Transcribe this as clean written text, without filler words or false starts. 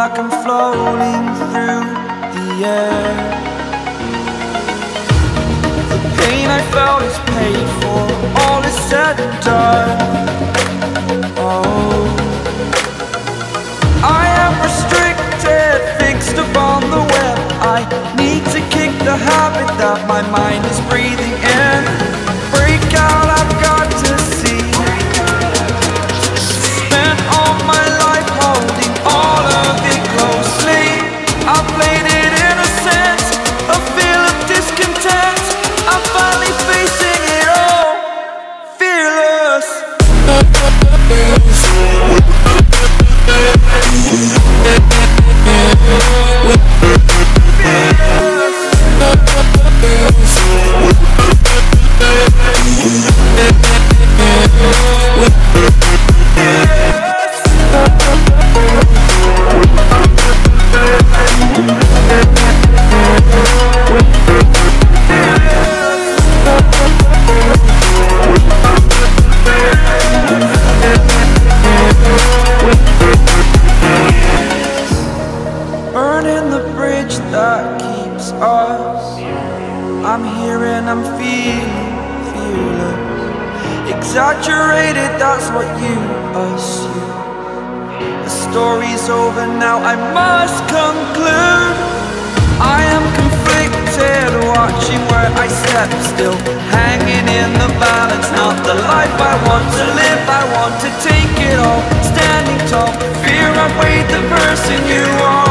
like I'm floating through the air. The pain I felt is paid for, all is said and done. Oh, I am restricted, fixed upon the web. I need to kick the habit that my mind is breathing in. Break out, I've got to see. Spent all my life holding all of it closely. I played it innocent, a feel of discontent. I'm finally facing it all, fearless. Burning the bridge that keeps us. I'm here and I'm feeling fearless. Exaggerated, that's what you assume. The story's over now, I must conclude. I am conflicted, watching where I step still, hanging in the balance. Not the life I want to live, I want to take it all. Standing tall, fear I weighed the person you are.